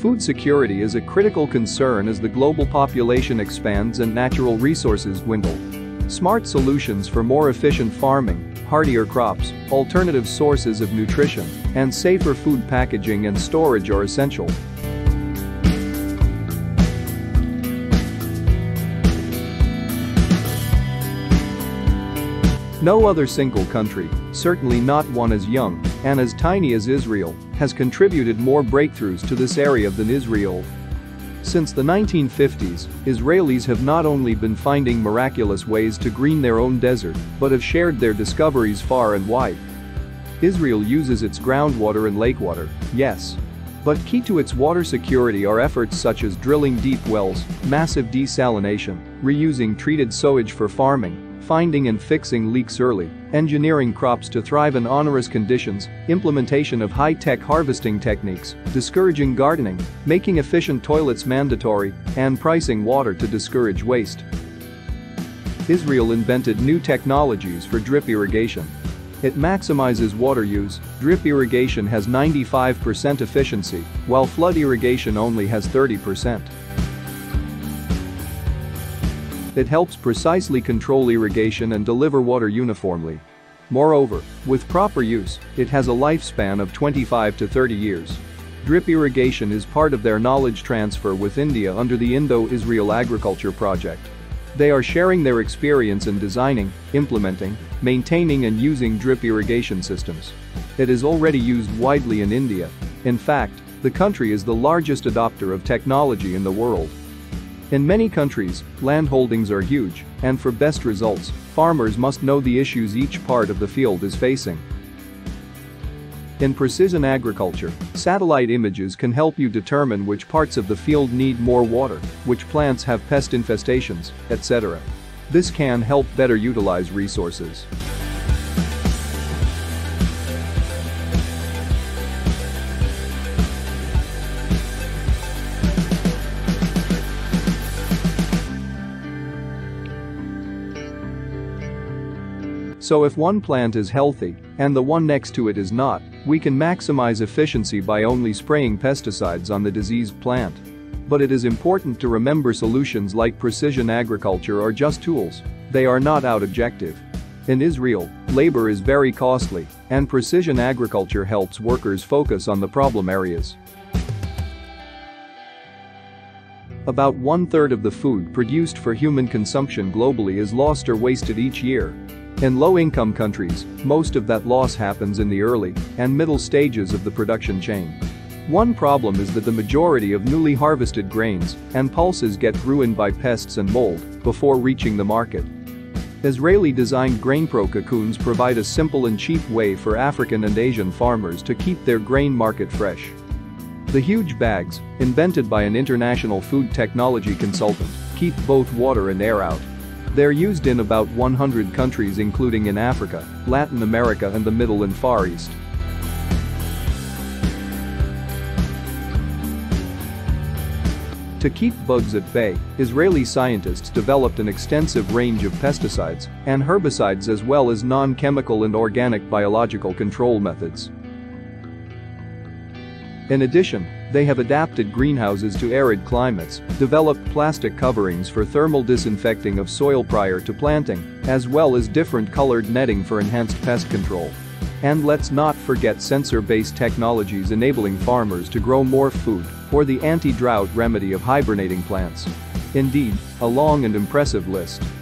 Food security is a critical concern as the global population expands and natural resources dwindle. Smart solutions for more efficient farming, hardier crops, alternative sources of nutrition, and safer food packaging and storage are essential. No other single country, certainly not one as young and as tiny as Israel, has contributed more breakthroughs to this area than Israel. Since the 1950s, Israelis have not only been finding miraculous ways to green their own desert, but have shared their discoveries far and wide. Israel uses its groundwater and lake water, yes. But key to its water security are efforts such as drilling deep wells, massive desalination, reusing treated sewage for farming, finding and fixing leaks early, engineering crops to thrive in onerous conditions, implementation of high-tech harvesting techniques, discouraging gardening, making efficient toilets mandatory, and pricing water to discourage waste. Israel invented new technologies for drip irrigation. It maximizes water use. Drip irrigation has 95% efficiency, while flood irrigation only has 30%. It helps precisely control irrigation and deliver water uniformly. Moreover, with proper use, it has a lifespan of 25 to 30 years. Drip irrigation is part of their knowledge transfer with India under the Indo Israel Agriculture Project. They are sharing their experience in designing, implementing, maintaining and using drip irrigation systems. It is already used widely in India. In fact, the country is the largest adopter of technology in the world. In many countries, land holdings are huge, and for best results, farmers must know the issues each part of the field is facing. In precision agriculture, satellite images can help you determine which parts of the field need more water, which plants have pest infestations, etc. This can help better utilize resources. So if one plant is healthy and the one next to it is not, we can maximize efficiency by only spraying pesticides on the diseased plant. But it is important to remember solutions like precision agriculture are just tools. They are not our objective. In Israel, labor is very costly, and precision agriculture helps workers focus on the problem areas. About 1/3 of the food produced for human consumption globally is lost or wasted each year. In low-income countries, most of that loss happens in the early and middle stages of the production chain. One problem is that the majority of newly harvested grains and pulses get ruined by pests and mold before reaching the market. Israeli-designed GrainPro cocoons provide a simple and cheap way for African and Asian farmers to keep their grain market fresh. The huge bags, invented by an international food technology consultant, keep both water and air out. They're used in about 100 countries including in Africa, Latin America and the Middle and Far East. To keep bugs at bay, Israeli scientists developed an extensive range of pesticides and herbicides as well as non-chemical and organic biological control methods. In addition, they have adapted greenhouses to arid climates, developed plastic coverings for thermal disinfecting of soil prior to planting, as well as different colored netting for enhanced pest control. And let's not forget sensor-based technologies enabling farmers to grow more food, or the anti-drought remedy of hibernating plants. Indeed, a long and impressive list.